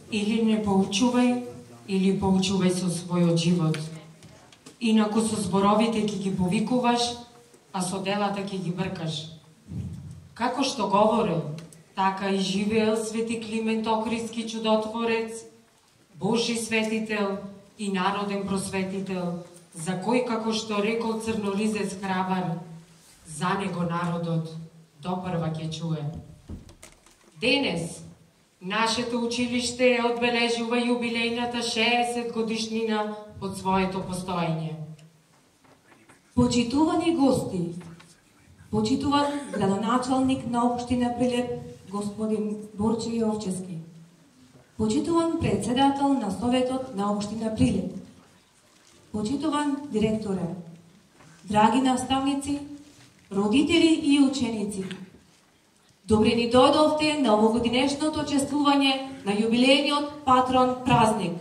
Или не поучувај, или поучувај со својот живот. Инаку со зборовите ќе ги повикуваш, а со делата ќе ги бркаш. Како што говорил, така и живеел свети Климент Охридски чудотворец, Божи светител и народен просветител, за кој, како што рекол Црнолизец храбар, за него народот допрва ќе чуе. Денес нашето училиште одбележува јубилејната 60 годишнина од своето постоење. Почитувани гости, почитуван градоначалник на општина Прилеп, господин Борче Јовчевски, почитуван председател на Советот на општина Прилеп, почитуван директоре, драги наставници, родители и ученици, добре ни дојдовте на овогодинешното чествување на јубилејниот патрон празник.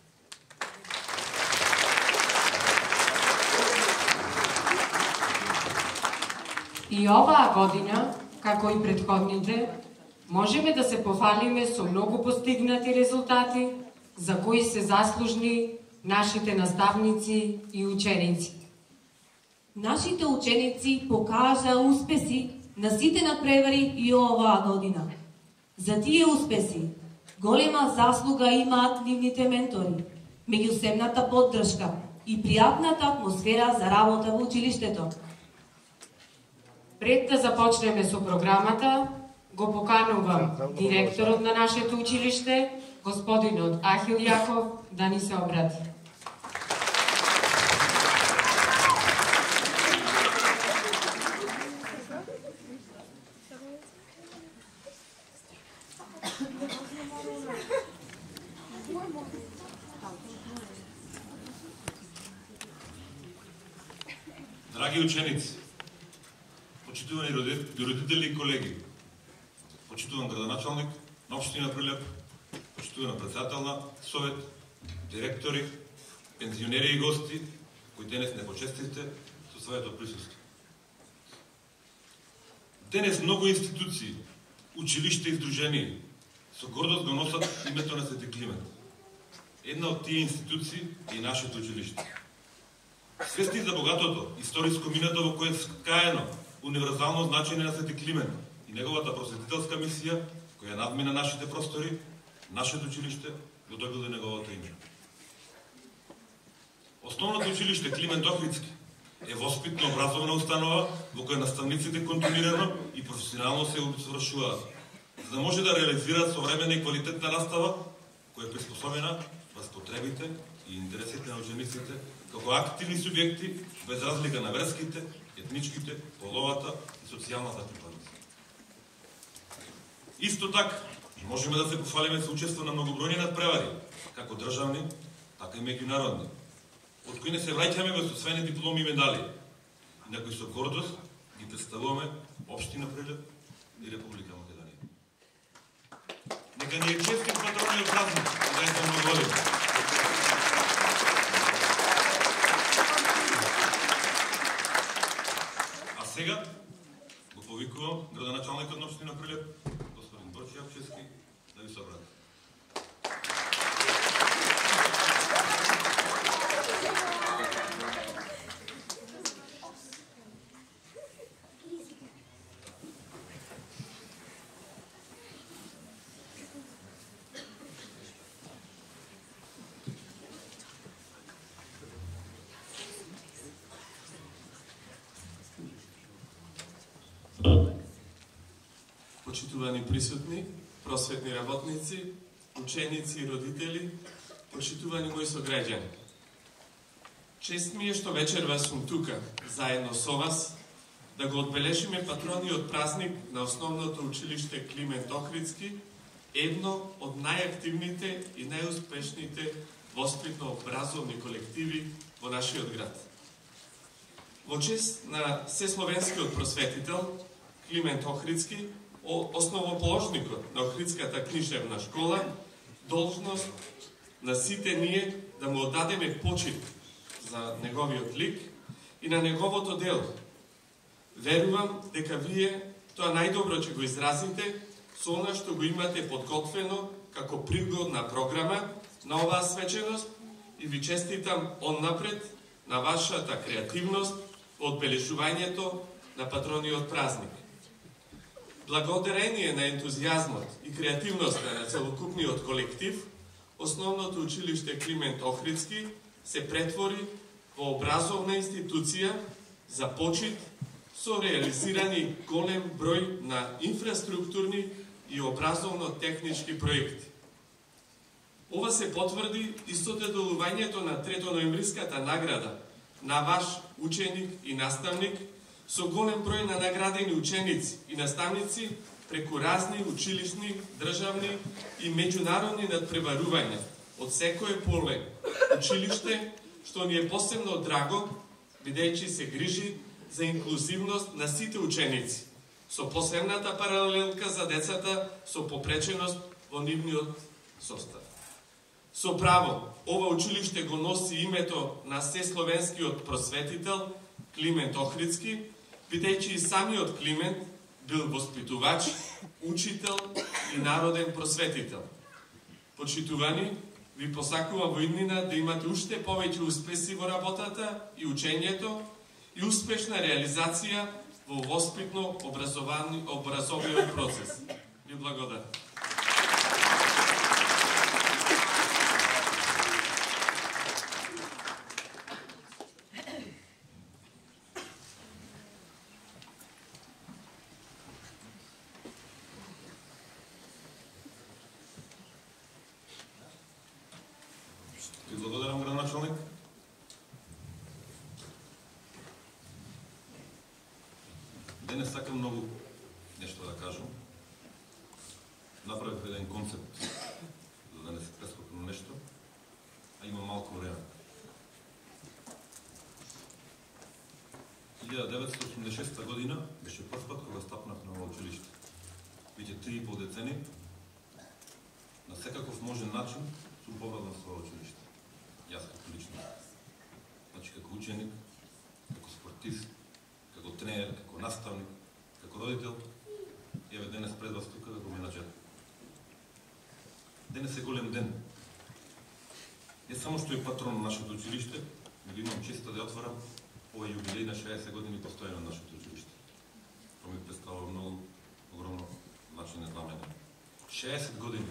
И оваа година, како и претходните, можеме да се пофалиме со многу постигнати резултати, за кои се заслужни нашите наставници и ученици. Нашите ученици покажаа успеси на сите надпревари и оваа година. За тие успеси голема заслуга имаат нивните ментори, меѓусебната поддршка и пријатната атмосфера за работа во училиштето. Пред да започнеме со програмата, го поканувам директорот на нашето училиште, господинот Ахил Јаков, да ни се обрати. Драги ученици, почитувани родители и колеги, почитуван градоначалник на општина Прилеп, почитуван председател на Совет, директори, пензионери и гости, кои денес не почестивте со своето присуство. Денес многу институции, училишта и здруженија со гордост го носат името на Свети Климент. Една од тие институции е и нашето училиште. Свесни за богатото историско минато во кое е скаено универзално значење на Свети Климент и неговата просветителска мисија, која надмина нашите простори, нашето училиште го добило неговото име. Основното училиште Климент Охридски е воспитно-образовна установа во која наставниците континуирано и професионално се усовршуваат, за да може да реализираат современа и квалитетна настава која е приспособена за потребите и интересите на учениците како активни субјекти без разлика на верските, етничките, половата и социјалната припадност. Исто така, можеме да се пофалиме со учество на многобројни надпревари, како државни, така и меѓународни, од кои не се враќаме без освоени дипломи и медали, и на кои со гордост ги представуваме општина Прилеп и Република Македонија. Нека ни е честит патрониот празник, да е многу години. Сега го повикувам градоначалникот на општина Прилеп, господин Борче Јовчевски, да ви се обрати. Почитувани присутни, просветни работници, ученици и родители, почитувани мои сограѓани. Чест ми е што вечерва сум тука, заедно со вас, да го одбележиме патрониот празник на основното училиште Климент Охридски, едно од најактивните и најуспешните воспитно-образовни колективи во нашиот град. Во чест на сесловенскиот просветител Климент Охридски, основоположникот на Охридската книжевна школа, должност на сите ние да му оддадеме почит за неговиот лик и на неговото дело. Верувам дека вие тоа најдобро ќе го изразите со она што го имате подготвено како пригодна програма на оваа свеченост и ви честитам оннапред на вашата креативност во одбележувањето на патрониот празник. Благодарение на ентузијазмот и креативноста на целокупниот колектив, Основното училиште Климент Охридски се претвори во образовна институција за почит со реализирани голем број на инфраструктурни и образовно-технички проекти. Ова се потврди и со доделувањето на 3 ноемвриската награда на ваш ученик и наставник со голем број на наградени ученици и наставници преку разни училишни, државни и меѓународни надпреварувања од секое поле училиште, што ни е посебно драго, бидејќи се грижи за инклузивност на сите ученици, со посебната паралелка за децата со попреченост во нивниот состав. Со право, ова училиште го носи името на сесловенскиот просветител Климент Охридски, бидејќи и самиот Климент бил воспитувач, учител и народен просветител. Почитувани, ви посакувам во иднина да имате уште повеќе успеси во работата и учењето и успешна реализација во воспитно-образовниот процес. Ви благодарам. Ви благодарам, градоначалник. Денес сакам многу нешто да кажам. Направив еден концепт за да не се прескокам нешто, а има малку време. 1986 година беше прв пат кога стапнав на ова училиште. Веќе 3,5 децени, на секаков можен начин сум поврзан со ова училиште. Јас како лично. Значи како ученик, како спортист, како тренер, како наставник, како родител, еве денес пред вас тука да го менаџер. Денес е голем ден. Не само што е патрон на нашето училиште, но имам честа да ја отворам овој јубилеј на 60 години постојано на нашето училиште. Тоа ми представува многу огромно значење за мене. 60 години.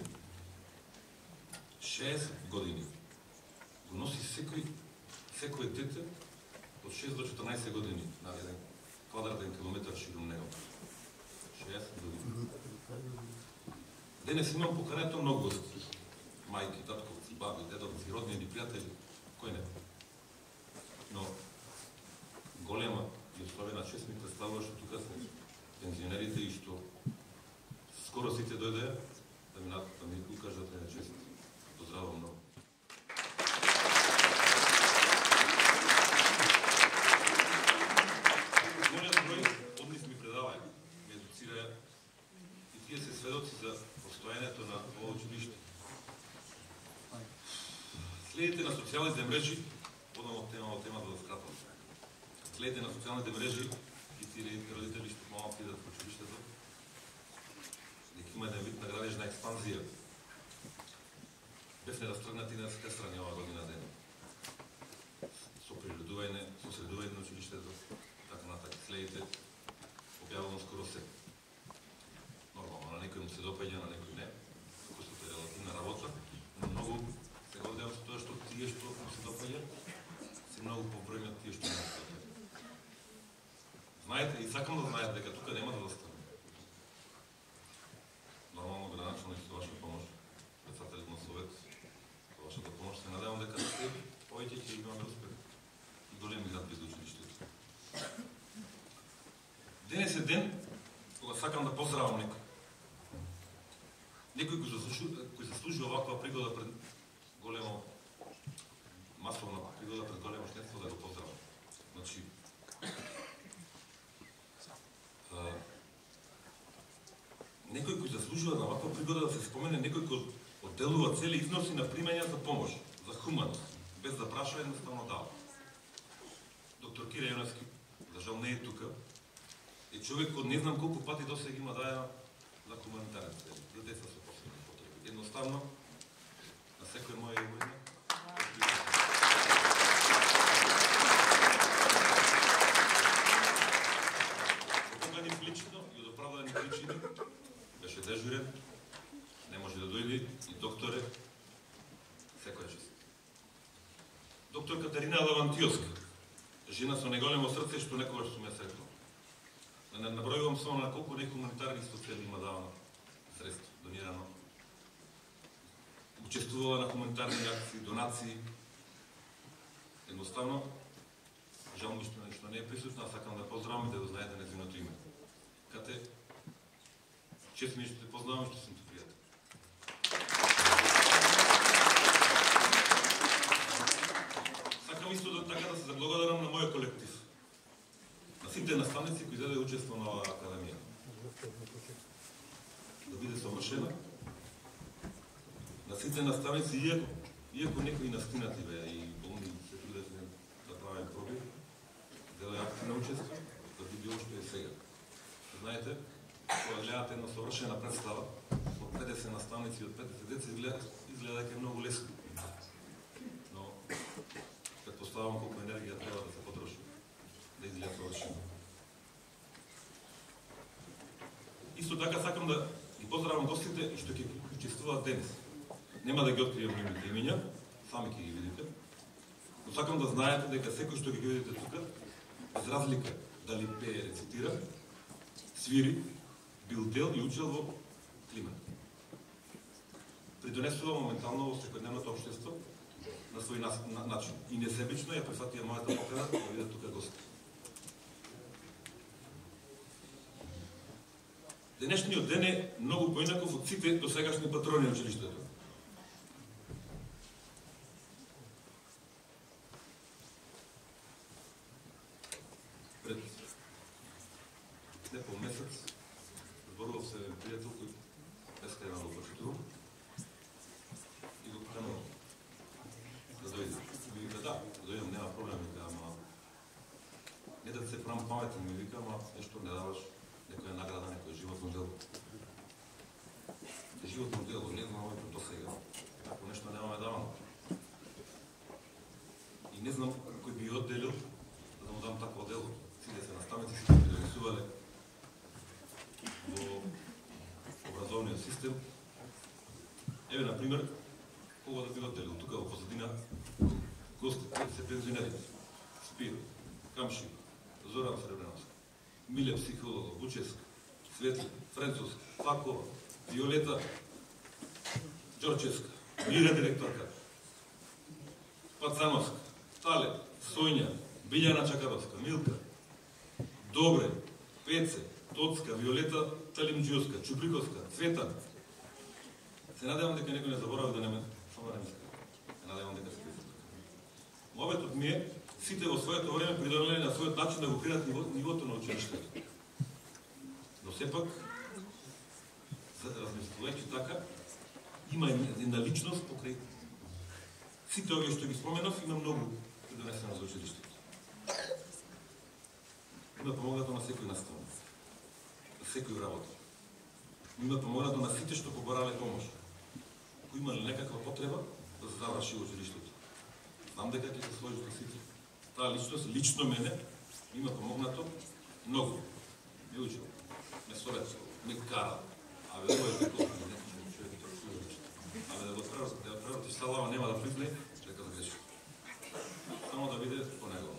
60 години. Го носи секој дете од 6 до 14 години на еден квадратен километар ширум него. 60 години. Денес имам покането многу гости. Мајки, татковци, баби, дедовци, роднини, пријатели, кој не. Но голема и особена чест ми представува што тука се пензионерите и што скоро сите дојдеа да ми укажат една чест. Поздравувам многу. Голем број од нив ми предаваја, ми едуцираја и тие се сведоци за постојањето на ова училиште. Следите на социјалните мрежи, одам од тема да скратам. Следите на социјалните мрежи и тие родители што малку идат во училиштето, дека има еден вид на градежна експанзија. Бевме растргнати на сите страни оваа година ден. Со средување на училиштето, така натака. Следите, објавувам скоро се. Нормално, на некој му се допаѓа, на некој не. Вкусното е релативна работа, но многу се гордеам со тоа што тие што му се допаѓа, се многу побројни од тие што не се допаѓа. Знаете, и сакам да знаете дека тука нема да застане. Нормално, градоначалник со ваша помош, председателот на совет, со вашата помош, се надевам дека повеќе ќе имаме успех и големи задби за училиштето. Денес е ден кога сакам да поздравам некој. Некој кој заслужи оваква пригода пред големо масовна пригода пред големо штетство да го поздравам. Значи некој кој заслужува на оваква пригода да се спомене некој кој одделува цели износи на примања за помош, за хуманост, без да праша едноставно дава. Доктор Кира Јоневски, за жал не е тука, е човек од не знам колку пати досега има даја за хуманитарен цели, за деца со посебни потреби. едноставно на секој моја име. Поканив лично и од оправдани причини беше дежурен, не може да дојде и докторе, секоја чест. Доктор Катерина Лавантиоска, жена со неголемо срце што некогаш сум ја сретнал. Да не набројувам само на колку нехуманитарни социјали има давано средство, донирано. Учествувала на хуманитарни акции, донации. Едноставно, жал ми што не е присутна, сакам да поздравам и да го знаете нејзиното име. Кате, чест ми што те познавам и што сум ти пријател. Сакам исто така да се заблагодарам на мојот колектив. На сите наставници кои даде учество на оваа академија. Да биде совршена. На сите наставници, иако некои настинати беа и болни се трудевме да правим проби, даде активно учество, да би било што е сега. Знаете, кога гледате една совршена представа, од 50 наставници и од 50 деца изгледа дека е многу лесно. Но, предпоставам колку енергија треба да се потроши, да изгледа совршено. Исто така сакам да ги поздравам гостите што ќе учествуваат денес. Нема да ги откријам нивните имиња, сами ќе ги видите. Но сакам да знаете дека секој што ги видите тука, без разлика дали пее, рецитира, свири, бил дел и учел во Климент. Придонесува моментално во секојдневното општество на свој начин. И несебично ја прифатија мојата покана да видат тука гости. Денешниот ден е многу поинаков од сите досегашни патрони на училиштето. Пред непол месец зборував се пријател кој бескрајно го почитувам и го поканувам да дојде. Ми вика да дојдам, нема проблем, вика, ама не да се правам паметен, ми вика, ама нешто не даваш некоја награда, некој животно дело. Животно дело, не знам овој до сега. Ако нешто немаме давано. И не знам кој би одделил да му дам такво дело. Сите се наставници, сите би донесувале во образовниот систем. Еве, например, кога да би одделил тука во позадина гостите се пензионери. Спир, Камши, Зоран Сребреновски, Миле психолог, Бучевска, Светли, Френцуска, Факова, Виолета, Ѓорчевска, Мира директорка, Пацановска, Тале, Соња, Билјана Чакаровска, Милка, Добре, Пеце, Тоцка, Виолета, Талимџиовска, Чуприковска, Цветан. Се надевам дека некој не заборави да не ме само не мисли. Се надевам дека се присутни. Моветот ми е сите во своето време придонеле на својот начин да го креат нивото на училиштето. Но сепак, размислувајќи така, има една личност покрај сите овие што ги споменав, има многу придонесено за училиштето. Има помогнато на секој наставник, на секој работа. Има помогнато на сите што поборале помош. Кој имале некаква потреба да се заврши училиштето. Знам дека ќе се сложи со сите. Таа личност, лично мене, има помогнато многу. Ме учил, ме советувал, ме карал. Абе, ова е како абе, да го преврати Салава нема да призне, дека да греши. Само да биде по него.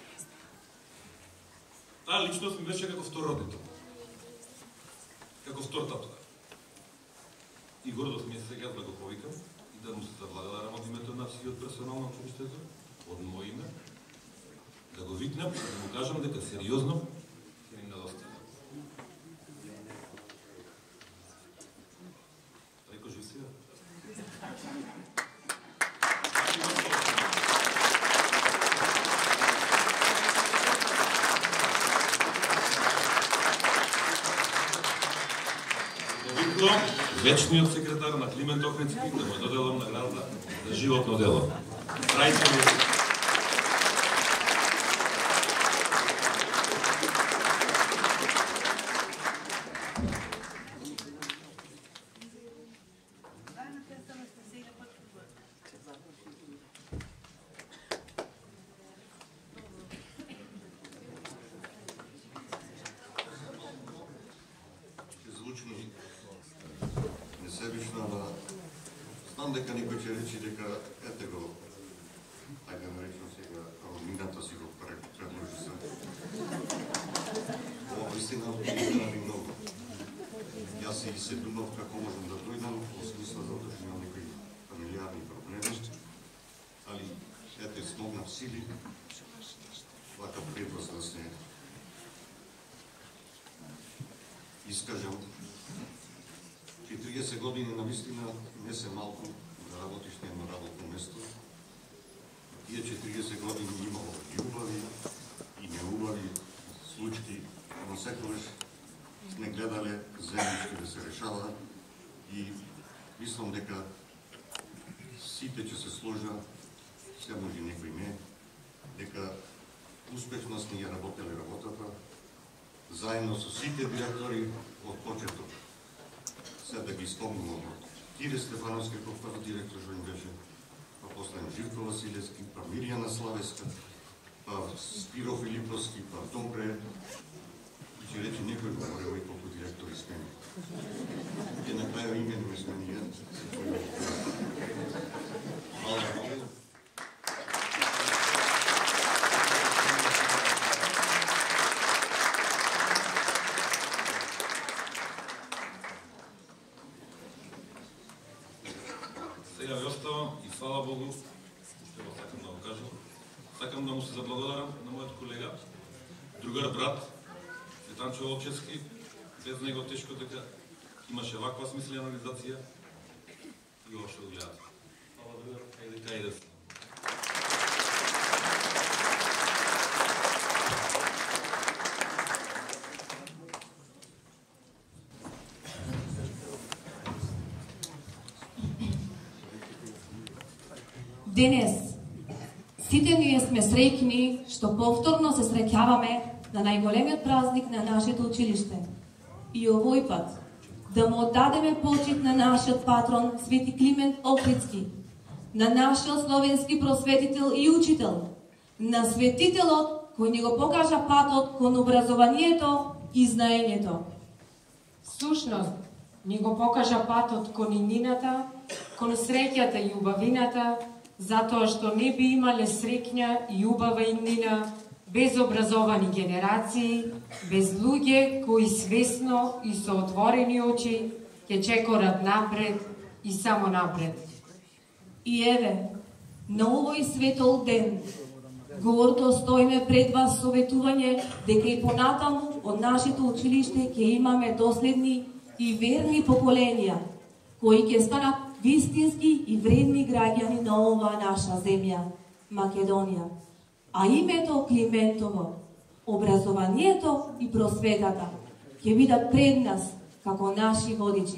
Таа личност ми беше како втор родител. Како втор татука. И гордост ми е сега да го повикам и да му се заблагодарам од името на сиот персонал на училиштето, од мој име, да го викнам и да му кажам дека сериозно ќе ни недостига. Реко жив си, вечниот секретар на Климент Охридски да му доделам награда за животно дело. Трајце ми. Знам дека некој ќе речи дека ете го, ајде наречам сега, ромината си го предложи се. Ова истина ми многу. Јас си се думав како можам да дојдам, во смисла затоа што имам некои фамилиарни проблеми, али ете смогнав сили, вака предвоз да се искажам. 30 години навистина не се малку да работиш на едно работно место. Тие 40 години имало и убави, и неубави случаи, но секогаш сме гледале земјишки да се решава и мислам дека сите ќе се сложа, се може некој не, дека успешно сме ја работеле работата, заедно со сите директори од почеток. Сега да ги спомнувам од Кире Стефановски, кој прв директор што им беше, па после Живко Василевски, па Мирјана Славеска, па Спиро Филиповски, па Домбре, и ќе рече некој говорева и колку директори смени. И на крајо имени ме смени ја. Хвала. Сега ви оставам и фала Богу, уште го сакам да го кажам. Сакам да му се заблагодарам на мојот колега, другар брат, Цветанчо Олчевски. Без него тешко дека имаше ваква смислена организација и ова што го гледате. Фала другар, ајде кај да се. Денес, сите ние сме среќни што повторно се среќаваме на најголемиот празник на нашето училиште. И овој пат да му оддадеме почит на нашиот патрон Свети Климент Охридски, на нашиот словенски просветител и учител, на светителот кој ни го покажа патот кон образованието и знаењето. Сушност, ни го покажа патот кон иднината, кон среќата и убавината, затоа што не би имале среќна и убава иднина без образовани генерации, без луѓе кои свесно и со отворени очи ќе чекорат напред и само напред. И еве, на овој светол ден, гордо стоиме пред вас со ветување дека и понатаму од нашето училиште ќе имаме доследни и верни поколенија, кои ќе станат вистински и вредни граѓани на оваа наша земја, Македонија. А името Климентово, образованието и просветата ќе бидат пред нас како наши водичи.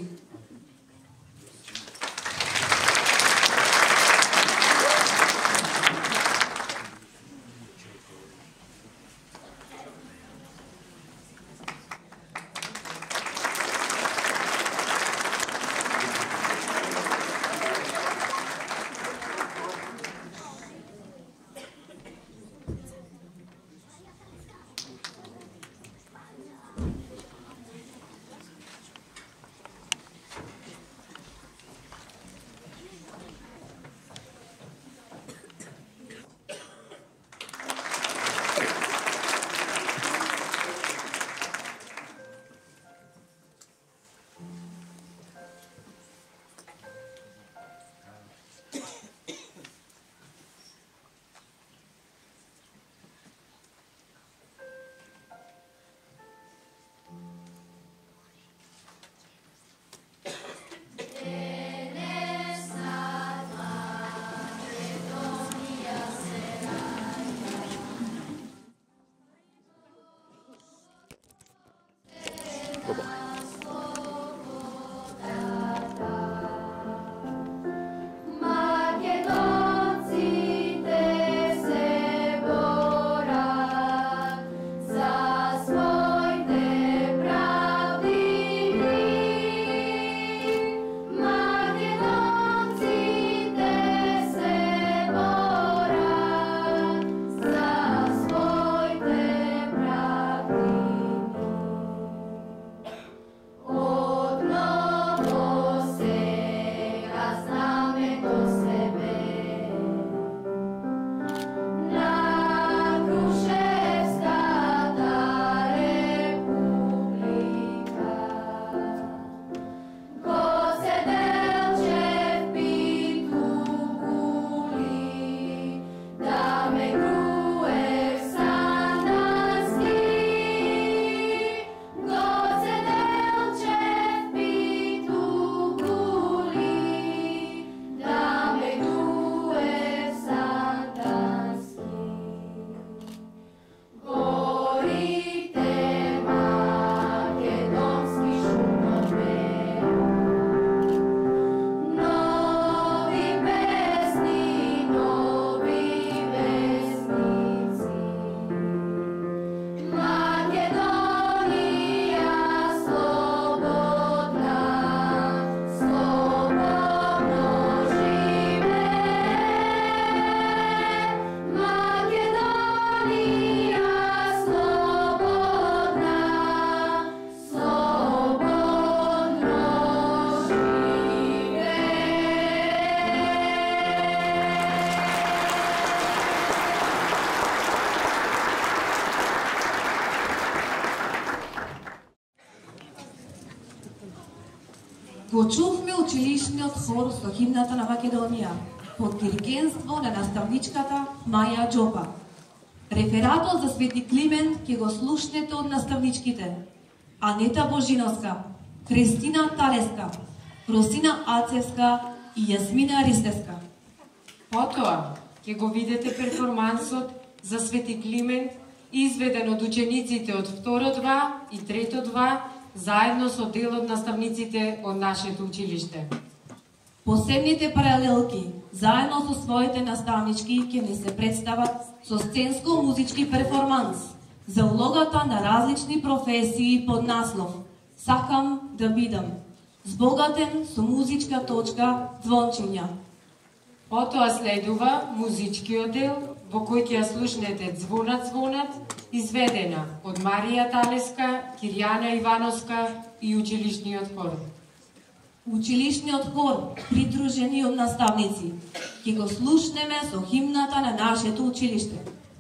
Го чувме училишниот хор со химната на Македонија, под диригентство на наставничката Маја Џопа. Рефератот за Свети Климент ќе го слушнете од наставничките Анета Божиновска, Христина Талеска, Росина Ацевска и Јасмина Ристевска. Потоа ќе го видите перформансот за Свети Климент, изведен од учениците од второ 2 и трето 2, заедно со дел од наставниците од нашето училиште. Посебните паралелки, заедно со своите наставнички, ќе ни се представат со сценско-музички перформанс за улогата на различни професии под наслов "Сакам да бидам", збогатен со музичка точка звончиња. Потоа следува музичкиот дел, во кој ќе ја слушнете "Звонат, звонат", изведена од Марија Талеска, Кирјана Ивановска и училишниот хор. Училишниот хор, придружени од наставници, ќе го слушнеме со химната на нашето училиште.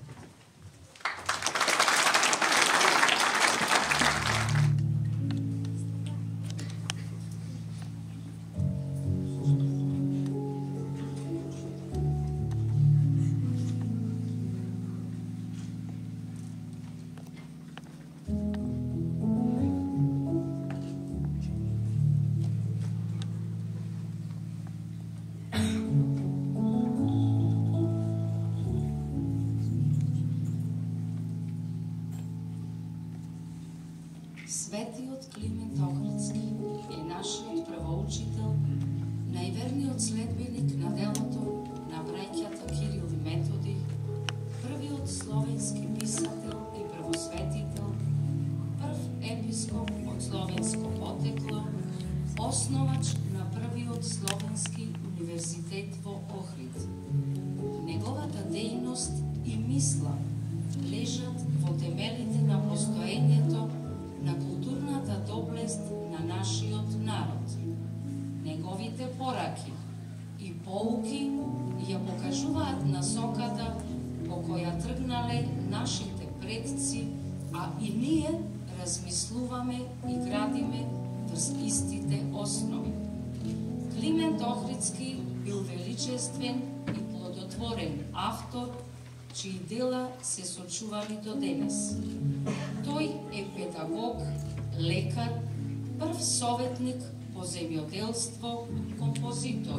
Светиот Климент Охридски е нашиот првоучител, најверниот следбеник на делото на браќата Кирил и Методи, првиот словенски писател и првосветител, прв епископ од словенско потекло, основач на првиот словенски универзитет во Охрид. Неговата дејност и мисла лежат во темелите на постоењето на културната доблест на нашиот народ. Неговите пораки и поуки ја покажуваат насоката по која тргнале нашите предци, а и ние размислуваме и градиме врз истите основи. Климент Охридски бил величествен и плодотворен автор, чии дела се сочувани до денес. Тој е педагог, лекар, прв советник по земјоделство, композитор.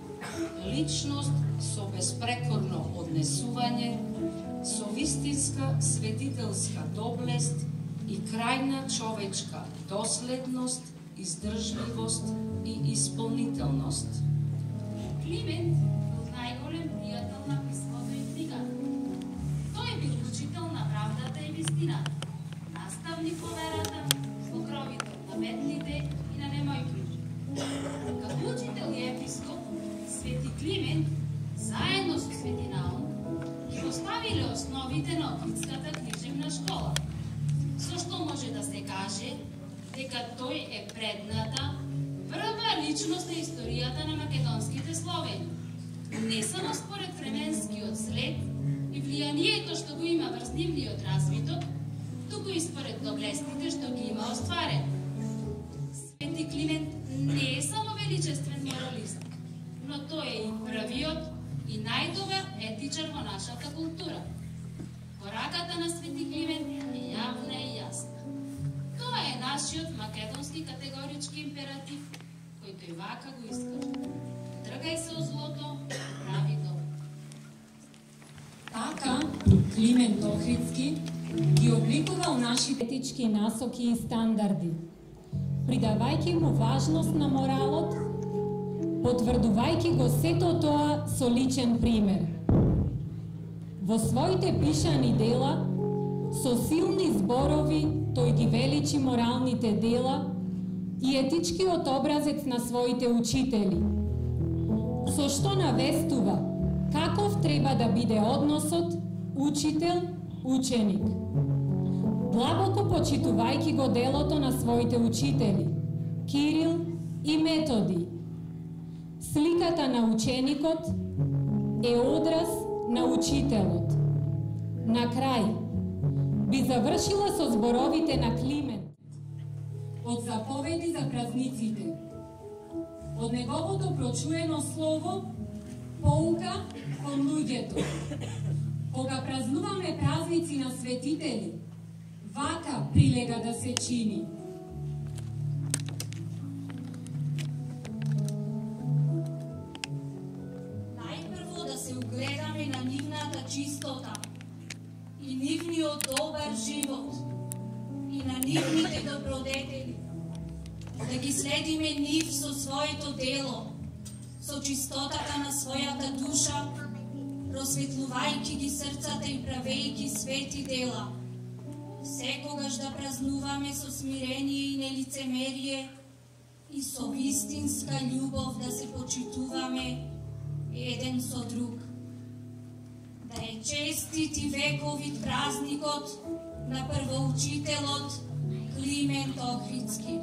Личност со безпрекорно однесување, со вистинска светителска доблест и крајна човечка доследност, издржливост и исполнителност. Климент бил најголем пријател на писмото и книгата. Тој бил учител на правдата и вистината, наставник по верата, покровител на бедните и на немојките. Како учител и епископ, Свети Климент, заедно со Свети Наум, ги поставиле основите на Охридската книжевна школа, со што може да се каже дека тој е предната, прва личност на историјата на македонските Словени. Не само според временскиот след и влијанието што го има врз нивниот развиток, туку и според доблестите што ги има остварен. Свети Климент не е само величествен моралист, но тој е и првиот и најдобар етичар во нашата култура. Пораката на Свети Климент е јавна и јасна. Тоа е нашиот македонски категорички императив, кој тој вака го искажа. Тргај се од злото, прави добро. Така, Климент Охридски ги обликувал нашите етички насоки и стандарди, придавајќи му важност на моралот, потврдувајќи го сето тоа со личен пример. Во своите пишани дела, со силни зборови, тој ги величи моралните дела и етичкиот образец на своите учители, со што навестува каков треба да биде односот учител-ученик. Длабоко почитувајќи го делото на своите учители, Кирил и Методи, сликата на ученикот е одраз на учителот. На крај, би завршила со зборовите на Климент од заповеди за празниците. од неговото прочуено слово, поука кон луѓето. Кога празнуваме празници на светители, вака прилега да се чини. Најпрво да се угледаме на нивната чистота и нивниот добар живот и на нивните добродетели. Да ги следиме нив со своето дело, со чистотата на својата душа, просветлувајќи ги срцата и правејќи свети дела. Секогаш да празнуваме со смирение и нелицемерие и со вистинска љубов да се почитуваме еден со друг. Да е честит и вековит празникот на првоучителот Климент Охридски.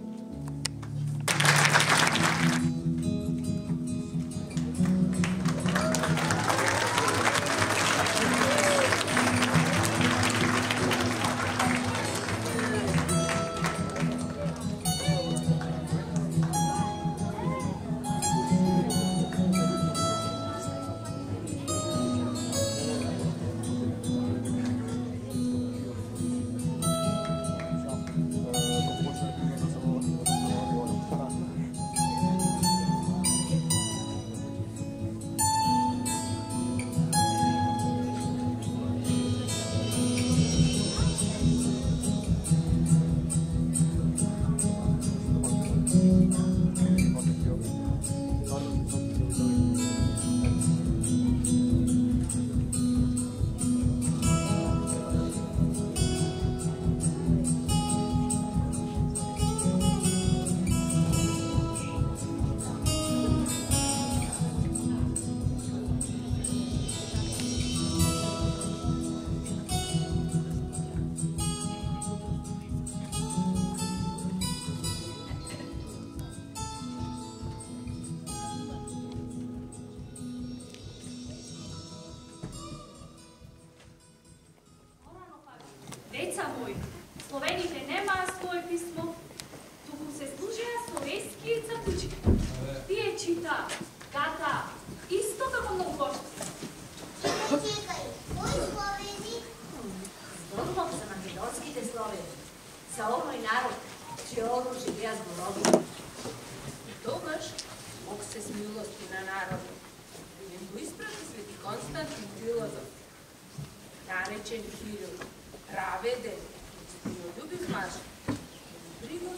Деца мои, словените немаа свое писмо, туку се служеа словенски цртички. Тие чита, гата, исто како многобожци. Чекај, кои словени? Зборувам за македонските словени, за оној народ, чие оно живеа зборови. Тогаш Бог се смилости на народот и го испрати свети Константин филозоф, наречен Кирил, праведен, истинолюбив маж, пригод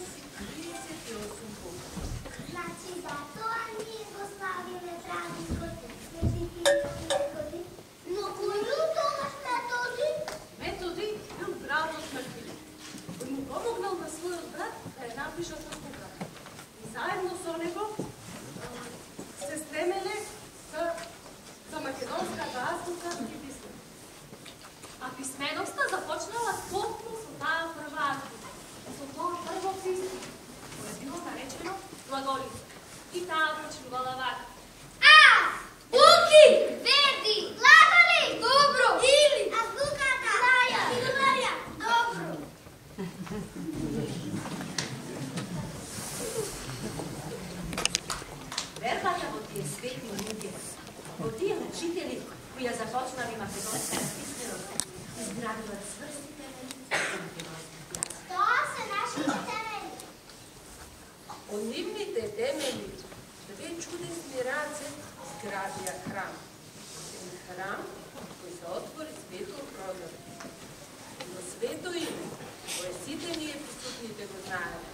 38 Бога. Значи за тоа ние го славиме празникот Свети Кирил. Но кој тогаш Методи? Методи бил брат од Мртвиле, кој му помогнал на својот брат да ја напише азбука. И заедно со него се стремеле за македонската азбука и писмо. А писменоста започнала токму со таа прва азбука, со тоа прво писмо, кое било наречено глаголица. И таа почнувала вака. Буки! Верди! Глаголи! Добро! Или! Азбуката! Лаја! Силарија! Добро! Вербата во тие свети луѓе, во тие учители кои ја започнали македонската писменост, изградуват цврсти темели за македонската јазик. Тоа се нашите темели. Од нивните темели две чудесни раце изградија храм. Еден храм кој се отвори светло прозор. Но свето име, кое сите ние присутните го знаеме.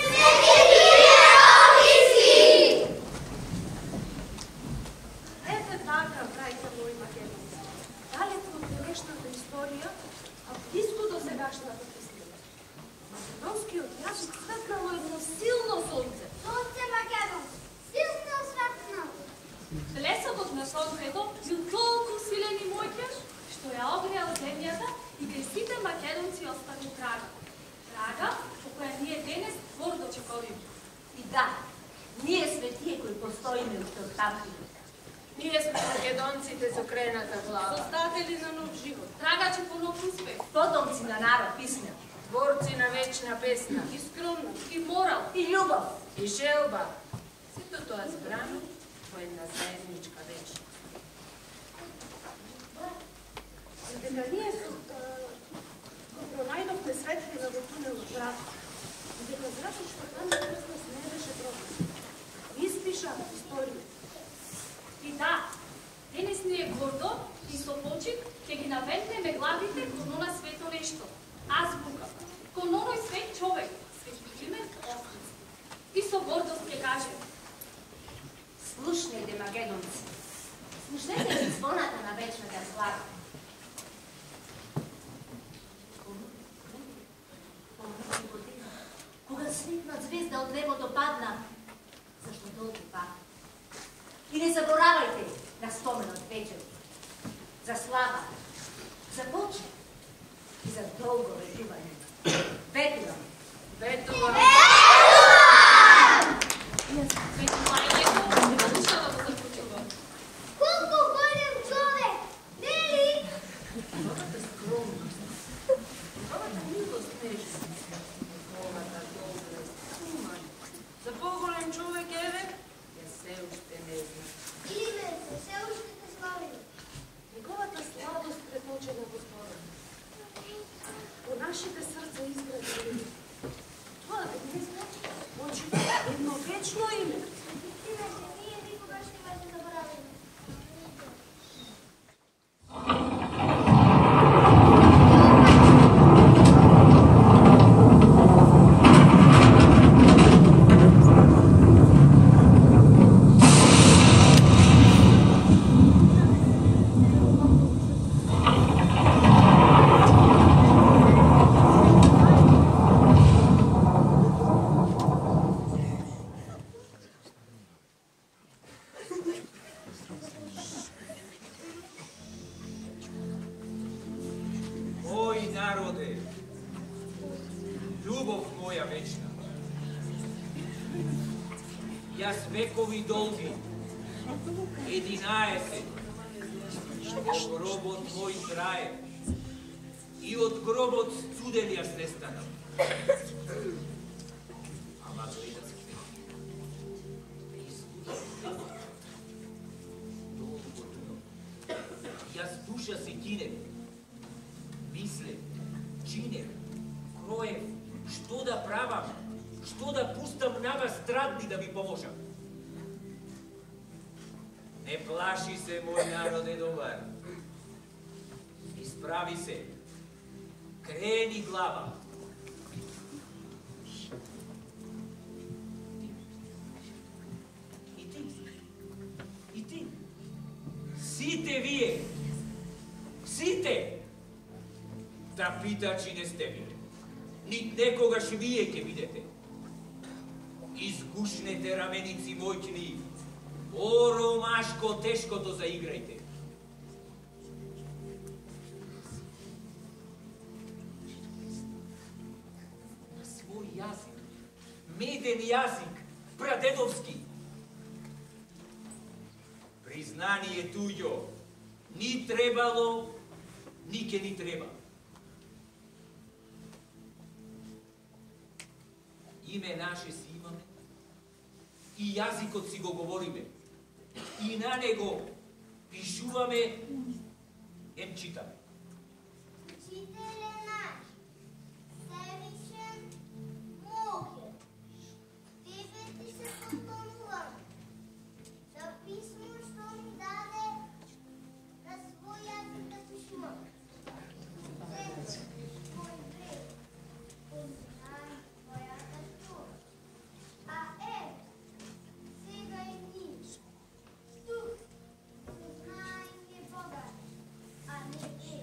Ете така, брајка мои македонци, далеко од денешната историја, а близко до сегашната писменост. Македонскиот јазик светнало едно силно сонце. Сонце македонско, силно светнало. Блесокот на сонцето бил толку силен и моќаш, што ја огреал земјата и кај сите македонци оставил трага. Трага по која ние денес тврдо чекорим. И да, ние сме тие кои постоиме уште од тапките. Ние сме македонците со крената глава. Создатели на нов живот, трагачи по нов успех, Потомци на народ писмен, Творци на вечна песна. и скромност, и морал, и љубов. И желба. Сето тоа збрано во една заедничка вечност. Дека ние пронајдовме светлина во тунелот брат, и дека зрачот што таму врз нас не беше пропуст. Испиша историја. И да, денес ни е гордо и со почит ќе ги наведнеме главите кон она свето нешто, азбука, кон оној свет човек, Свети Климент Охридски. И со гордост ќе кажем: Слушнете, македонци, слушнете ли звоната на вечната слава? Кога светна звезда од небото падна, зашто долго пада? И не заборавајте на споменот вечер, за слава, за почет и за долго вежување. Ветувам! Ветувам! Колко голем човек! Нели? Неговата скромност, неговата милост нежна, неговата доброст, ума. За поголем човек, еве, ја се уште не зна. Име се уште те славим. Неговата сладост преточена во зборот. По нашите срца изградили. Тоа не значи очите едно вечно име. Иначе ние никогаш нема да забораваме. Јас векови долги, 11, гробот мој трае, и од гробот студен јас не станам. Ама гледам се, јас душа се кинев, мислев, чинев, кроев, што да правам, што да пустам на вас страдни да ми поможам. Не плаши се, мој народе добар. Исправи се. Крени глава. И ти. И ти. Сите вие. Сите. Да питачи не сте вие. Нит некогаш вие ќе видите. Изгушнете раменици мојчни, о ромашко тешкото заиграјте. На свој јазик, меден јазик, прадедовски. Признание туѓо, ни требало, ни ке ни треба. Име наше си имаме, и јазикот си го говориме, и на него пишуваме, ем читаме. Учителе наш, Севишен, муке, тебе ти се поклонуваме, за писмо што ни даде, на свој јазик да пишуваме. Мој бред, познай твојата стора, а сега и ние, тук, се знаем е богат, а не е.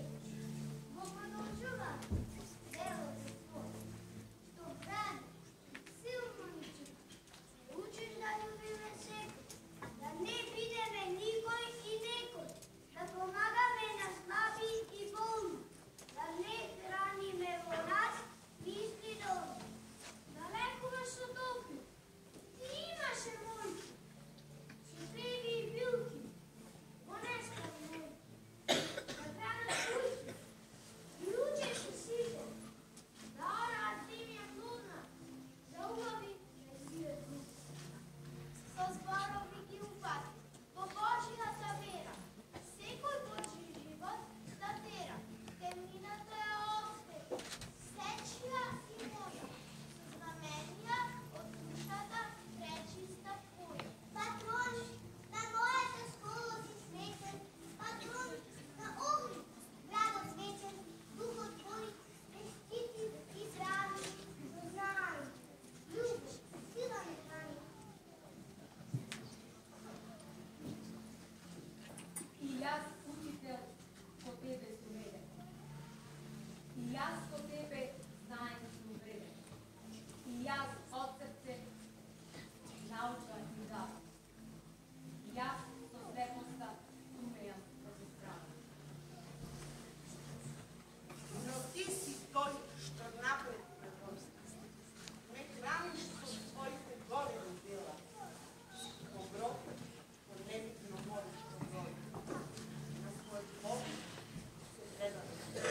Јас со тебе знаем што време. И јас од срце научам ти да. Јас со слепоста умеам да се справам. Но ти си тој што напред ме храниш со своите големи дела. Оброк, по небитно море што зори. На свој поглед се гледам.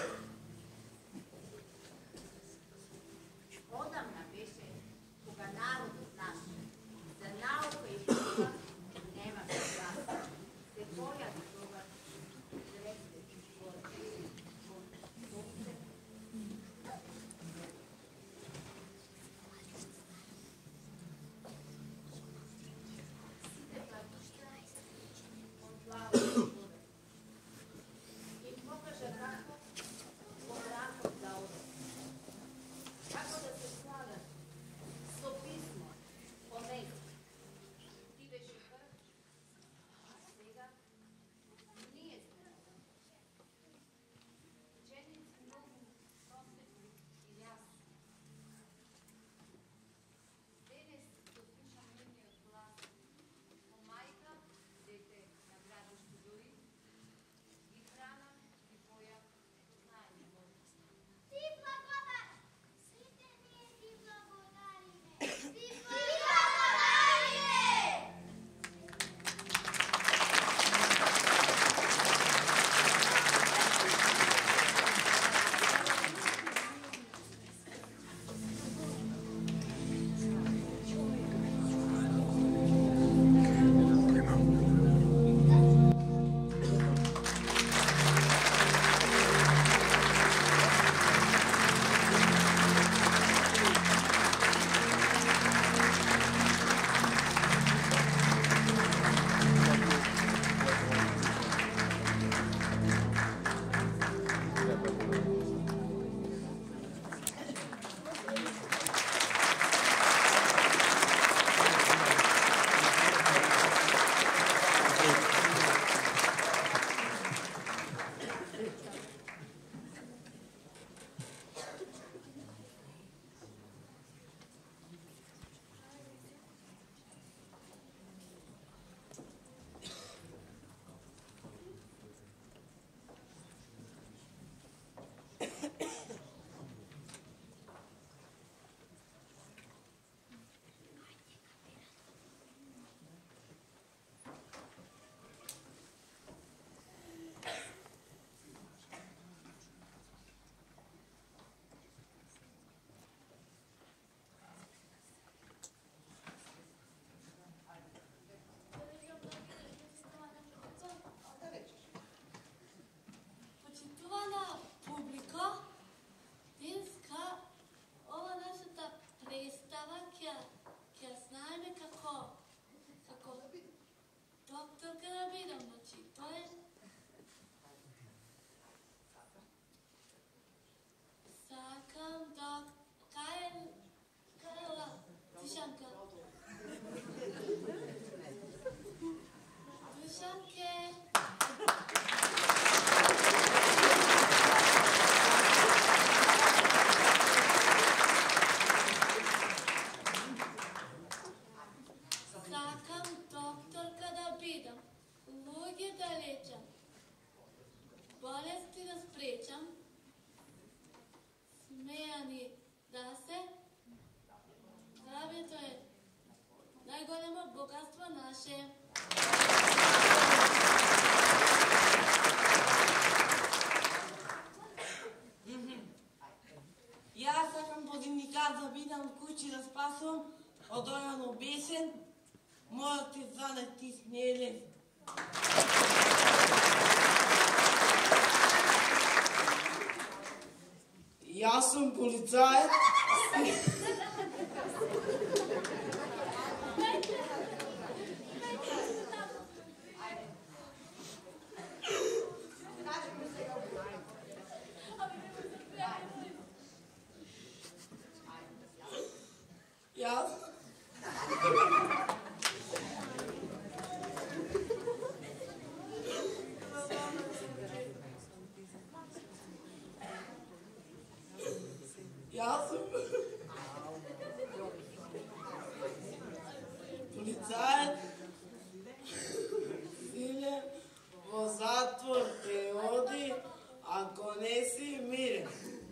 Одамна беше кога народот наш за наука и култура нема согласие. Се појави тогаш зресте и горе. Сите патишта отплаваат горе. Им покажа како помракот да оде. Како да се слагат со писмо по него. Ти беше прв, а сега ние сме. Ученици многу просветни и јасни. Денес го слушам нивниот глас по мајка, дете на градишко дори, ги хранам и поја знаење Бога. Ти благодар! Сите ние ти благодариме! Ти благодариме! Почитувана публика, денеска ова нашата представа ќе знаеме како докторка да бидам, значи тоа е сакам кај е ова Душанка? Душанке. Сакам докторка да бидам, луѓе да лечам, болести да спречам, смејани да се. Здравјето е најголемо богатство наше. Јас сакам подимникар да бидам куќи да спасувам од ојано бесен, мојот ти занет ти смелен. Јас сум полицаец. Јас Јас сум полицајот, сине, во затвор те оди, ако не си мирен.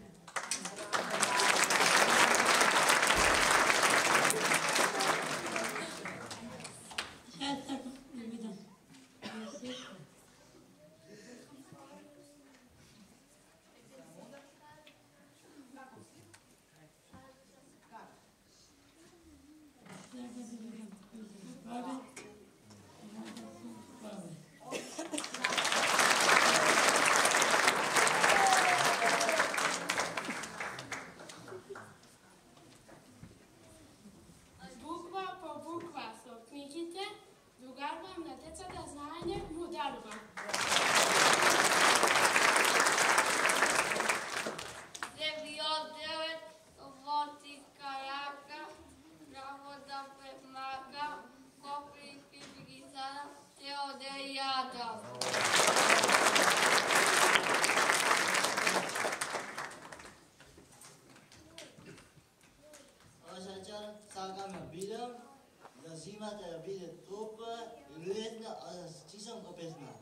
Буква по буква со книгите, догарвам на децата знаење му дарувам. Земли од 9, вотика јака, работа предмака, копрински бигисана, те оде јада. Осаќар, сакам ја бидам, за зимата ја биде топла и летна, а за чисам ко песна.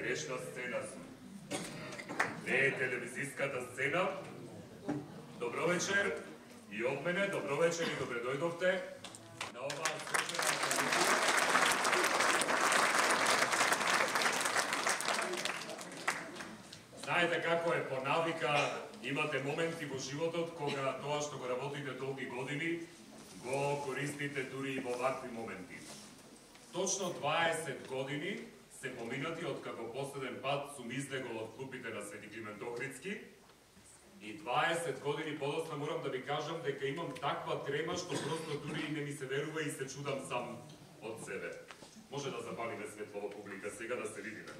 грешна сцена сум. Не е телевизиската сцена. Добро вечер и од мене, добро вечер и добре дојдовте на оваа свечена телевизија. Знаете како е по навика, имате моменти во животот кога тоа што го работите толки години, го користите дури и во вакви моменти. Точно 20 години се поминати од како последен пат сум излегол од клупите на Свети Климент Охридски и 20 години подоцна морам да ви кажам дека имам таква трема што просто дури и не ми се верува и се чудам сам од себе. Може да запалиме светло во публика сега да се видиме.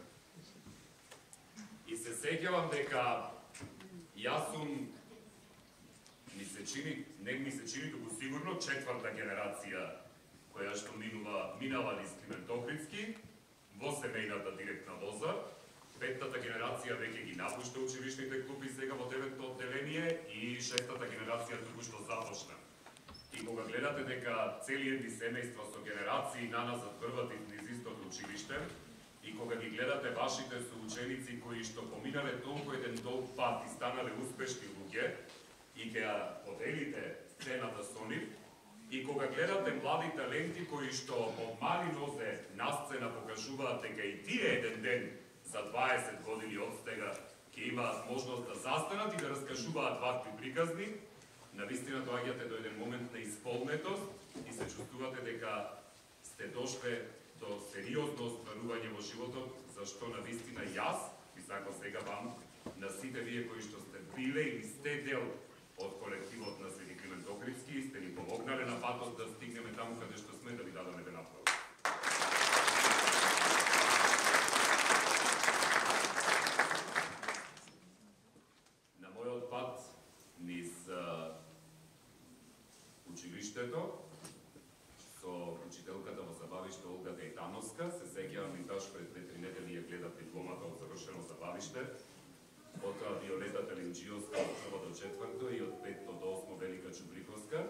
И се сеќавам дека јас сум, не ми се чини туку сигурно, четврта генерација која што минала низ Климент Охридски во семејната директна воза. Петтата генерација веќе ги напушта училишните клупи сега во 9-то одделение и шестата генерација туку што започна. И кога гледате дека целиот ни семејство со генерации наназад врват низ истото училиште, и кога ги гледате вашите соученици кои што поминале толку еден долг пат и станале успешни луѓе и ќе ја поделите сцената со нив, и кога гледате млади таленти кои што од мали нозе на сцена покажуваат дека и тие еден ден за 20 години од сега ќе имаат можност да застанат и да раскажуваат вакви приказни, навистина доаѓате до еден момент на исполнетост и се чувствувате дека сте дошле до сериозно остварување во животот, зашто навистина јас, би сакал сега вам, на сите вие кои што сте биле или сте дел од колективот на Свети Климент Охридски и сте ни помогнале на патот да стигнеме таму каде што сме, да ви дадаме еден аплауз. На мојот пат низ училиштето со учителката во забавиште Олга Дејтановска, се сеќавам и баш пред 2-3 недели ја гледав дипломата од завршено забавиште, потоа Виолета Телинџиовска од 1 до 4 и од 5 до 8 Велика Чубриковска.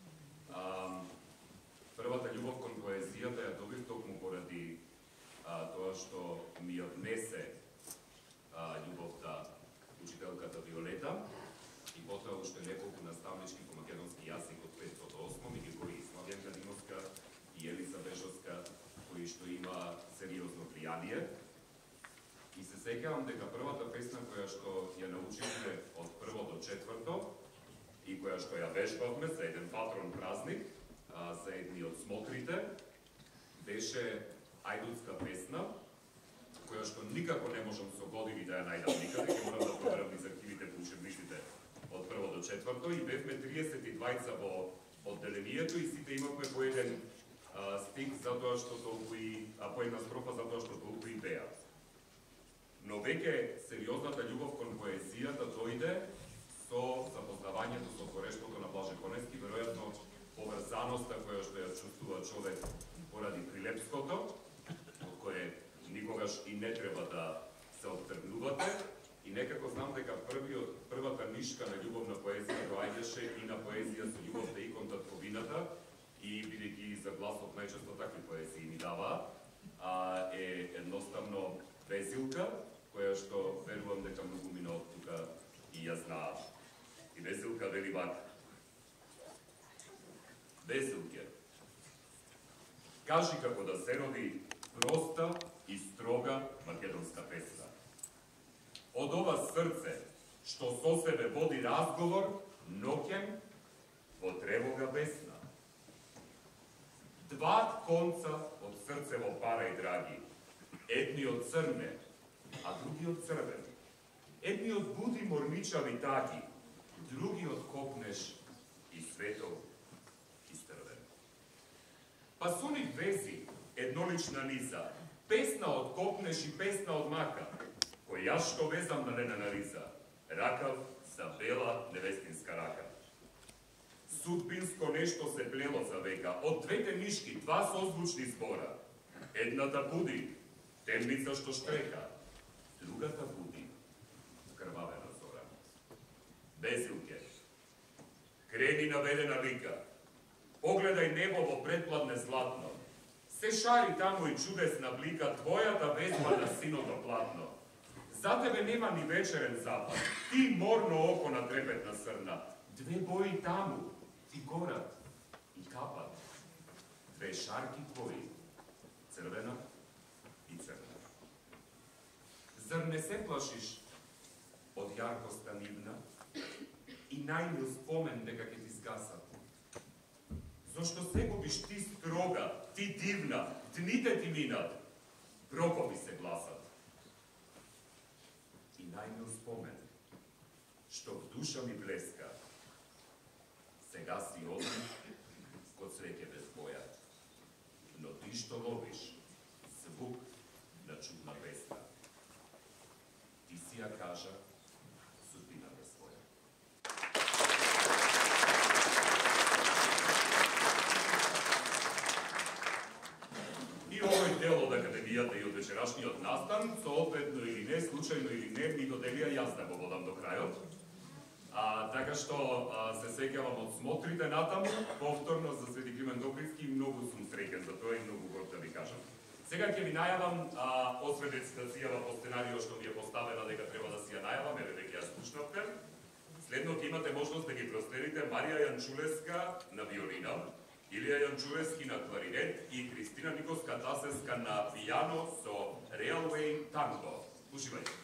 Првата љубов кон поезијата ја добив токму поради тоа што ми ја внесе љубовта учителката Виолета и потоа уште неколку наставнички по македонски јазик од 5 до 8, меѓу кои и Славјанка Димовска и Елиса Бежовска, кои што има сериозно влијание. И се сеќавам дека првата песна која што ја научивме од 1 до 4 и која што ја вежбавме за еден патрон празник, за едни од смотрите, беше ајдутска песна, која што никако не можам со години да ја најдам никаде, ќе морам да проверам низ архивите по учебниците од 1 до 4 и бевме 32 во одделението и сите имавме по еден стик затоа што толку и по една строфа затоа што толку и пеат. Но веќе сериозната љубов кон поезијата дојде со запознавањето со творештвото на Блаже Коневски, веројатно поврзаноста која што ја чувствува човек поради Прилепското, од кое никогаш и не треба да се оттргнувате, и некако знам дека првата нишка на љубовна поезија доаѓаше и на поезија со љубовта и кон татковината, и бидејќи за гласот најчесто такви поезии ми дава, е едноставно Везилка, која што верувам дека многу мина од тука и ја знаат. И Везилка вели вака: Везилке, кажи како да се роди проста и строга македонска песна. Од ова срце, што со себе води разговор, ноќем во тревога бесна. Два конца од срцево парај, драги, едни од црне, а други од црвен. Едни од буди морничави таги, други од копнеш и светов и стрвен. Па со нив вези еднолична низа, песна од копнеш и песна од мака, кој јас што везам на Ленана Риза, ракав за бела невестинска рака. Судбинско нешто се плело за века, од двете нишки, два созвучни збора. Едната буди, темница што штрека, другата буди, крвавена зора. Везилке, крени наведена лика, погледај небо во предпладне златно, се шари таму и чудесна блика твојата везба на синото платно. За тебе нема ни вечерен запад, ти морно око на трепетна срна, две бои таму, ти горат и капат, две шарки твои, црвена и црна. Зар не се плашиш од јаркоста нивна и најмил спомен дека ќе ти згасат? Зошто се губиш ти строга, ти дивна, дните ти минат, гробови се гласат. И најмил спомен, што в душа ми блеска, сега си одни код свеќе без боја, но ти што ловиш звук на чудна песна, ти си ја кажа судбината своја. И овој дел од Академијата и од вечерашниот настан, соодветно или не, случајно или не, ми доделија јас да го водам до крајот. Така што се сеќавам од смотрите натаму, повторно за Свети Климент Охридски, многу сум среќен за тоа и многу горд да ви кажам. Сега ќе ви најавам, осведец да си јава по сценарио што ми е поставена дека треба да си ја најавам, еве веќе ја слушнавте. Следно ќе имате можност да ги проследите Марија Јанчулевска на виолина, Илија Јанчулевски на кларинет и Кристина Никовска-Тасевска на пијано со Railway Tango. Уживајте.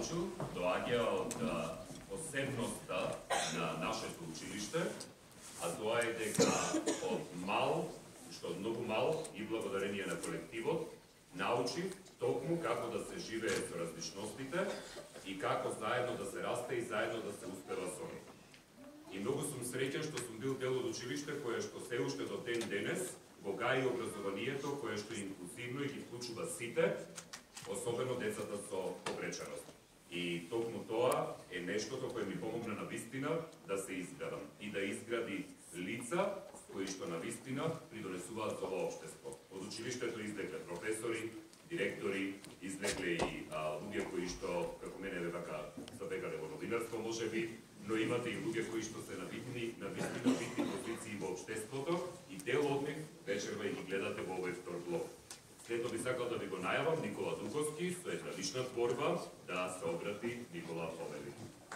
научил доаѓа од посебноста на нашето училиште, а тоа е дека од мал, што од многу мал и благодарение на колективот, научив токму како да се живее со различностите и како заедно да се расте и заедно да се успева со нив. И многу сум среќен што сум бил дел од училиште кое што се уште до ден денес го гаи образованието кое што е инклузивно и ги вклучува сите, особено децата со повреченост. И токму тоа е нештото кое ми помогна на вистина да се изградам и да изгради лица кои што на вистина придонесуваат за ова општество. Од училиштето излегле професори, директори, излегле и луѓе кои што, како мене вака забегале во новинарство можеби, но имате и луѓе кои што се на вистина битни позиции во општеството и дел од нив вечерва и ги гледате во овој втор блок. Следно би сакал да ви го најавам Никола Дуковски со една лична творба да се обрати Никола Победи.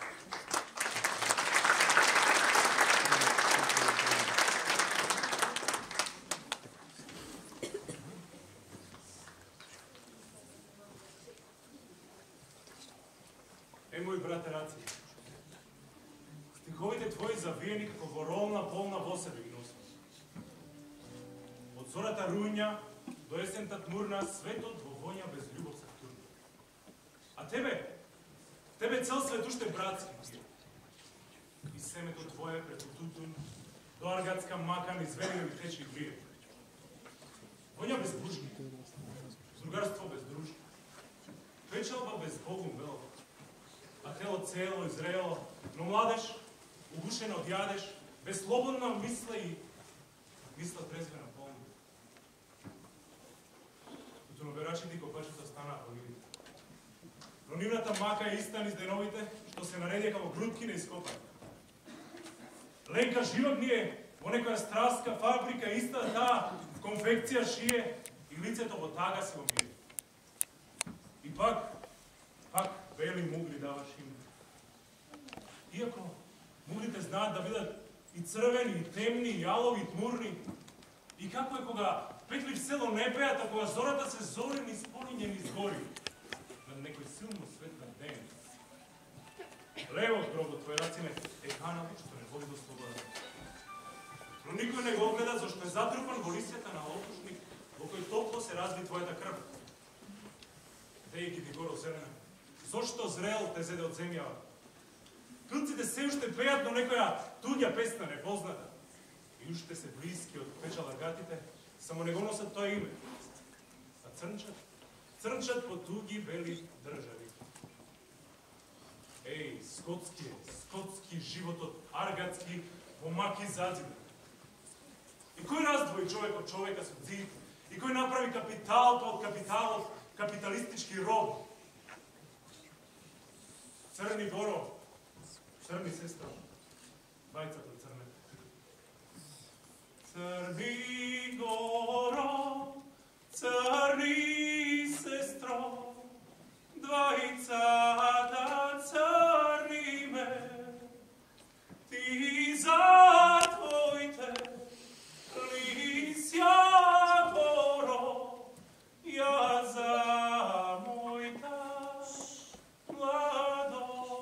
Мој брате Раци, стиховите твои завиени како во ролна полна во себе ги носиш. Од зората руња до есента тмурна, светот во воња без љубов се втурна. А тебе цел свет уште братски. И семето твое преку тутун, до аргатска мака низ веневи течи грие. Воња без бужни, другарство без дружни, печалба без Богум вело. А тело цело и зрело, но младеж, угушена од јадеж, без слободна мисла и мисла трезвена полна. Тутуноверачите и копачите останаа во нивите. Но нивната мака е иста низ деновите, што се наредија како грудки на ископани. Ленка живот ни е во некоја страстка фабрика, иста таа конфекција шие и лицето во тага се умие. И пак бели мугли даваш им. Иако муглите знаат да бидат и црвени, и темни, и јалови, и тмурни. И како е кога петли в село не пеат, а кога зората се зори низ полиње низ гори, над некој силно светлен ден. Лево од гробот твој, Рацине, е канал што не води до слобода. Но никој не го гледа зашто е затрупан во лисјата на лопушник во кој топло се разби твојата крв. Дејки ти горо зелена. Зошто зрел те зеде од земјава? Крилците се уште пеат, но некоја туѓа песна непозната. И уште се блиски од печаларгатите, само не го носат тоа име. А црнчат по туги бели држави. Еј, скотски животот, аргатски, во маки задзиме. И кој раздвои човек од човека со зид? И кој направи капитал од капиталот, капиталистички роб? Црни горо, црни сестра, двајцата црнете. Црни горо, црни сестро, двајцата црни ме, ти за твоите лисја горо, ја за мојта младост.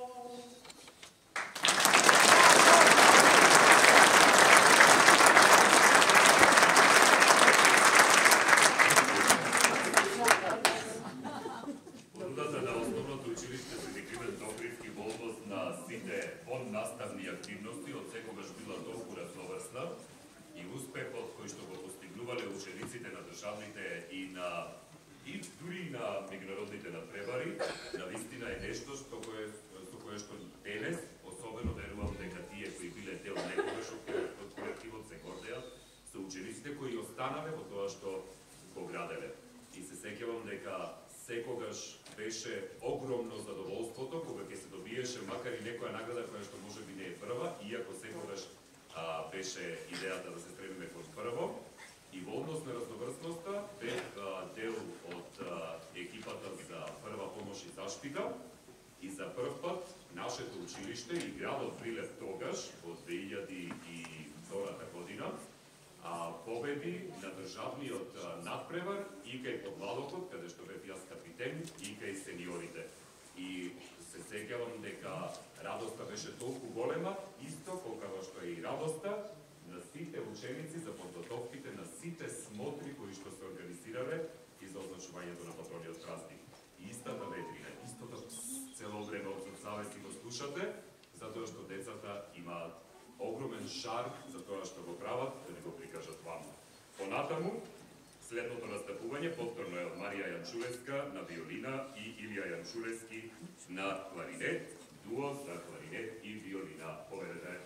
Наставни активности од секогаш била толку разноврсна и успехот кој што го постигнувале учениците на државните и дури на меѓународните надпревари, навистина е нешто со кое што денес особено верувам дека тие кои биле дел некогаш од колективот се гордеат со учениците кои останале во тоа што го граделе. И се сеќавам дека секогаш беше огромно задоволството кога ќе се добиеше макар и некоја награда која што можеби не е прва, иако секогаш беше идејата да се стремиме кон прво. И во однос на разноврсноста бев дел од екипата за прва помош и заштита и за прв пат нашето училиште и градот Прилеп тогаш во 2002 година победи на државниот надпревар и кај подвалокот, каде што бев јас капитен, и кај сениорите. И Се сеќавам дека радоста беше толку голема, исто колкава што е и радоста на сите ученици за подготовките на сите смотри кои што се организирале и за означувањето на патрониот празник. И истата ветрина, истото цело време од Совет си го слушате, затоа што децата имаат огромен шар за тоа што го прават, да не го прикажат вам. Понатаму, следното настапување повторно е од Марија Јанчулевска на виолина и Илија Јанчулевски на кларинет, дуо за кларинет и виолина. Поведете.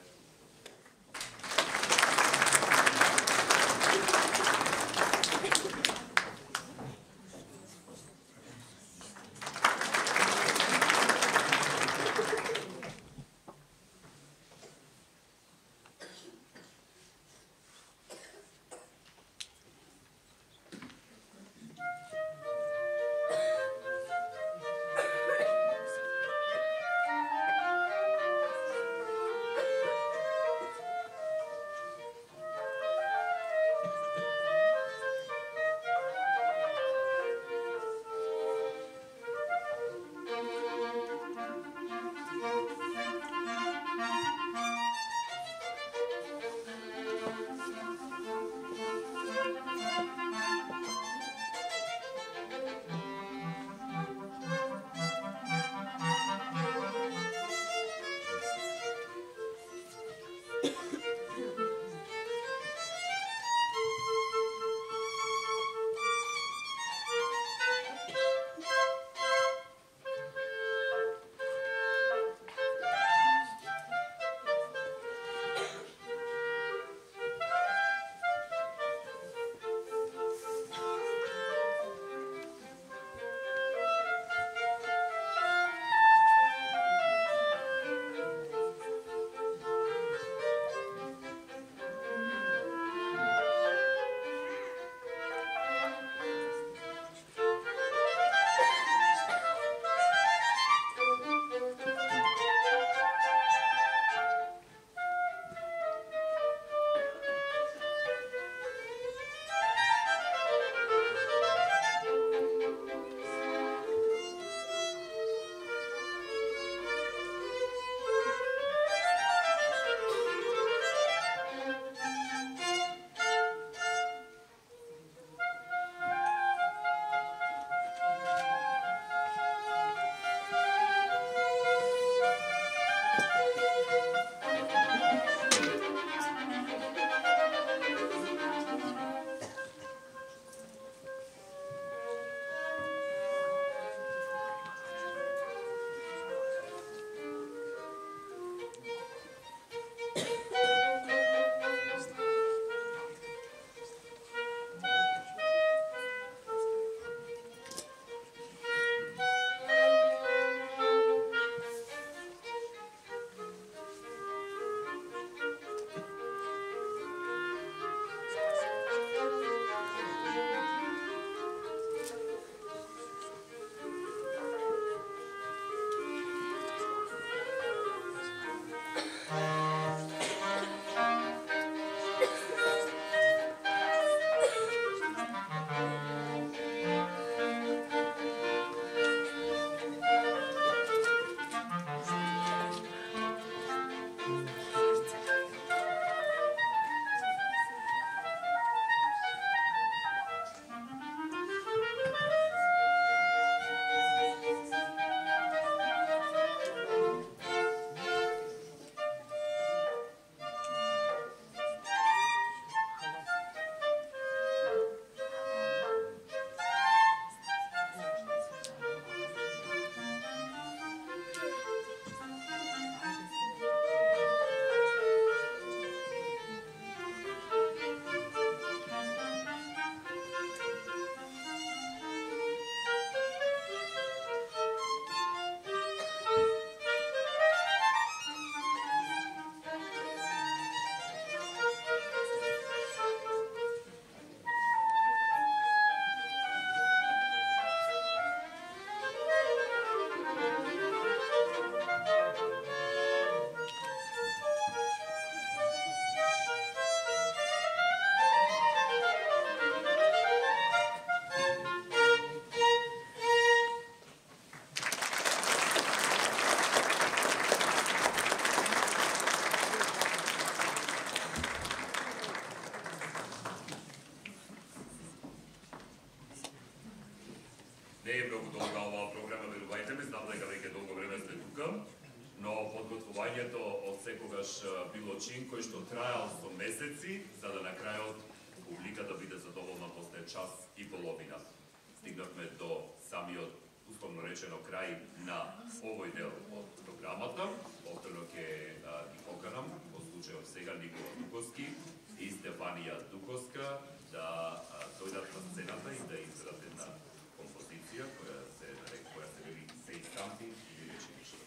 кога оваа програма, верувајте ме, знам дека веќе долго време сте тука, но подготвувањето од секогаш било чин кој што трајал со месеци, за да на крајот публиката биде задоволна после час и половина. Стигнавме до самиот, условно речено, крај на овој дел од програмата. Повторно ќе ги поканам, во случајот сега Никола Дуковски и Стефанија Дуковска да дојдат на сцената и да изведат една композиција која се вели Say Something или речи нешто.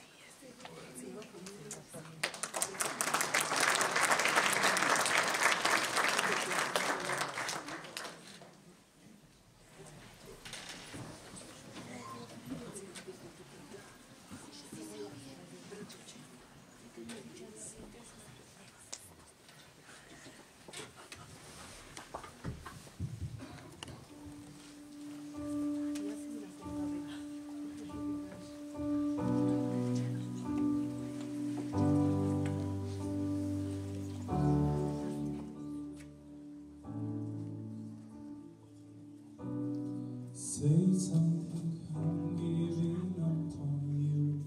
Say something, I'm giving up on you.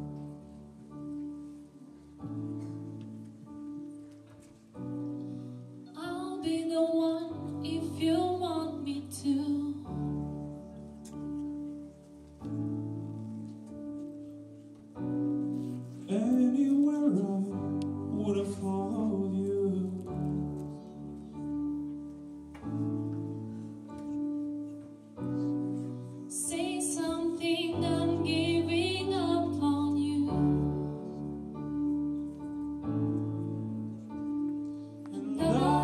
I'll be the one if you want me to. Anywhere I would have followed you. Say something, I'm giving up on you. And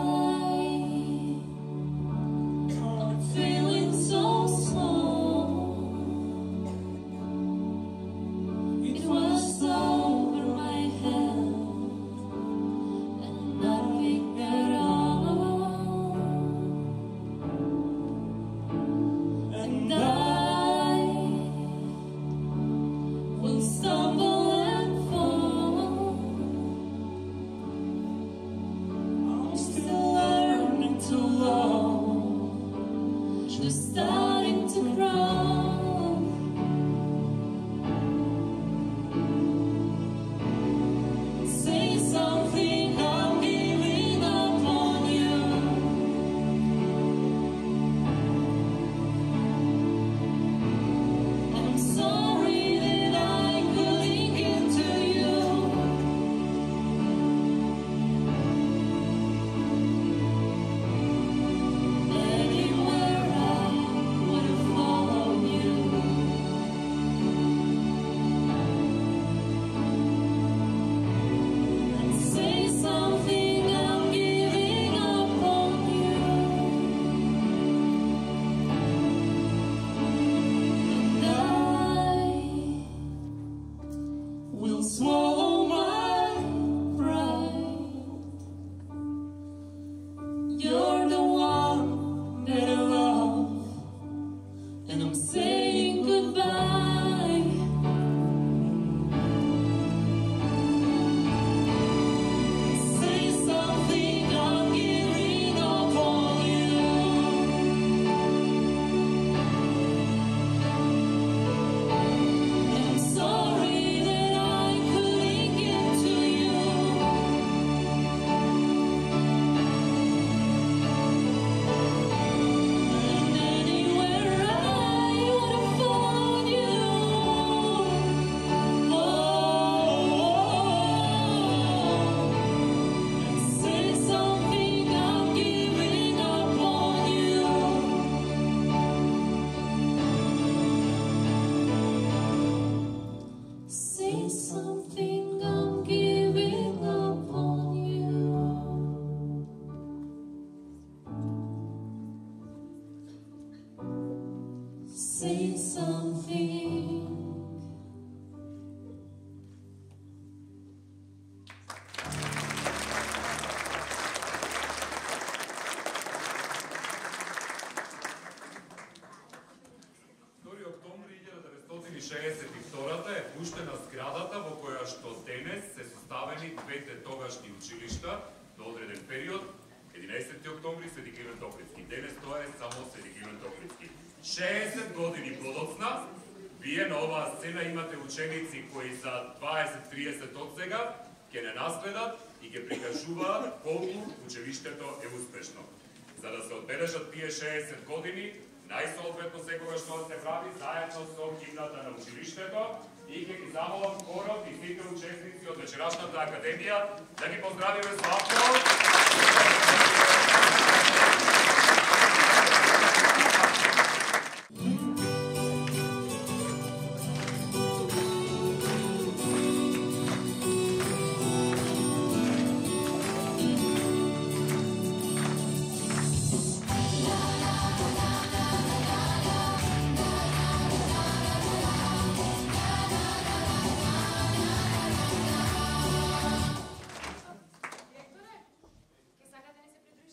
I'm feeling so small. It was over my head and nothing at all. And I will stumble and fall. I'm still learning to love, just starting to crawl. Say something, I'm giving up on you. I'm sorry that I couldn't get to you. Anywhere I would have followed you. And say something, I'm giving up on you. And I will swallow my pride. You're the one that I love, and I'm saying goodbye. Say something, I'm giving up on you. I'm sorry that I couldn't get to you. And anywhere I would have followed you. Say something, I'm giving up on you. Say something, I'm giving up on you. Say something. Октомври 1962 е пуштена зградата во која што денес се составени двете тогашни училишта до одреден период, 11 октомври Свети Климент Охридски. Денес тоа е само Свети Климент Охридски. 60 години подоцна, Вие на оваа сцена имате ученици кои за 20-30 од сега ќе не наследат и ќе прикажуваат колку училиштето е успешно. За да се одбележат тие 60 години, најсоодветно секогаш тоа се прави заедно со химната на училиштето и ќе ги замолам хорот и сите учесници од вечерашната академија да ги поздравиме со аплауз. Директоре, ке сакате да ни се придружите?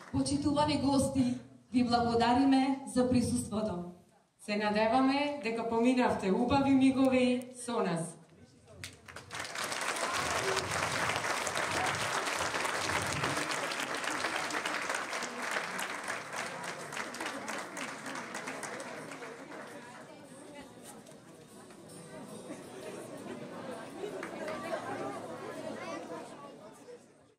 Почитувани гости, ви благодариме за присуството. Се надеваме дека поминавте убави мигови со нас.